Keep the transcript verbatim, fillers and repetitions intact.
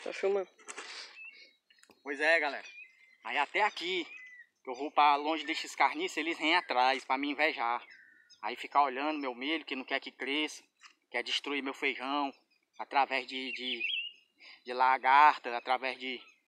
Tô filmando. Pois é, galera. Aí até aqui, que eu vou pra longe desses carniços, eles vêm atrás pra me invejar. Aí ficar olhando meu milho, que não quer que cresça, quer destruir meu feijão, através de, de, de lagarta, através de,